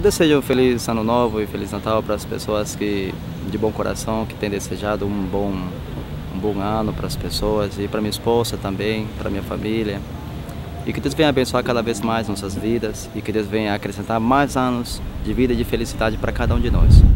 desejo um feliz ano novo e feliz Natal para as pessoas que de bom coração, que têm desejado um bom ano para as pessoas e para minha esposa também, para minha família. E que Deus venha abençoar cada vez mais nossas vidas e que Deus venha acrescentar mais anos de vida e de felicidade para cada um de nós.